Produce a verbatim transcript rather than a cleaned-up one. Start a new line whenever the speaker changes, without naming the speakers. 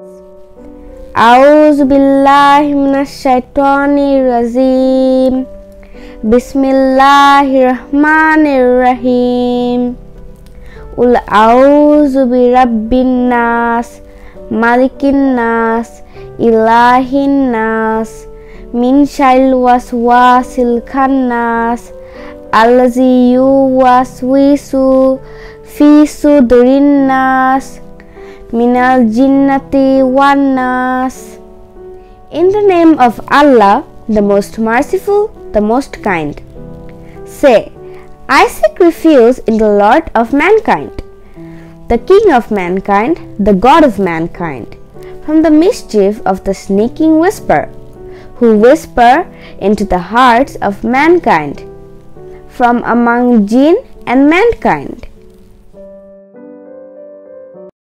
A'udzu billahi minasyaitonir rajim. Bismillahirrahmanirrahim. Qul a'udzu birabbin nas, malikin nas, ilahin nas, min syarril waswasil khannas, allazi yuwaswisu fi sudurin nas, minal jinnati wan nas. In the name of Allah, the most merciful, the most kind. Say, I seek refuge in the Lord of mankind, the King of mankind, the God of mankind, from the mischief of the sneaking whisper, who whisper into the hearts of mankind, from among jinn and mankind.